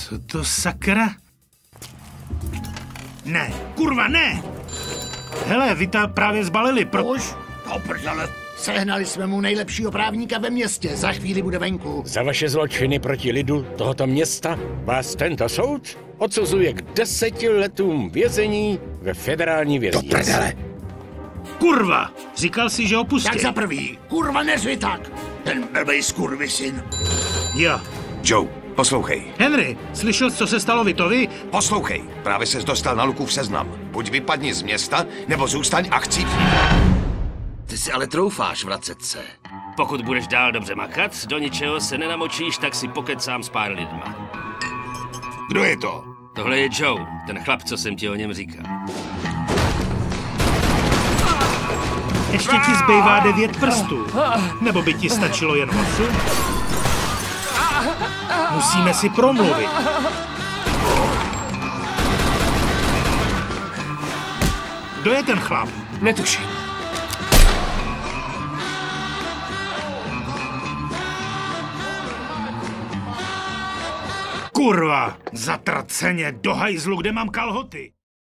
Co to sakra? Ne, kurva, ne! Hele, vy ta právě zbalili, Už? Oprdele. Sehnali jsme mu nejlepšího právníka ve městě. Za chvíli bude venku. Za vaše zločiny proti lidu tohoto města vás tento soud odsuzuje k 10 letům vězení ve federální věznici. Do prdele. Kurva! Říkal si, že ho pustí. Tak za prvý. Kurva, neřvi tak. Ten blbej skurvysyn. Jo. Joe, poslouchej. Henry, slyšel jsi, co se stalo Vitovi? Poslouchej. Právě ses dostal na Lukův seznam. Buď vypadni z města, nebo zůstaň a chci. Ty si ale troufáš vracet se. Pokud budeš dál dobře makat, do ničeho se nenamočíš, tak si pokecám s pár lidma. Kdo je to? Tohle je Joe, ten chlap, co jsem ti o něm říkal. Ještě ti zbývá 9 prstů. Nebo by ti stačilo jen 8? Musíme si promluvit. Kdo je ten chlap? Netuším. Kurva! Zatraceně do hajzlu, kde mám kalhoty.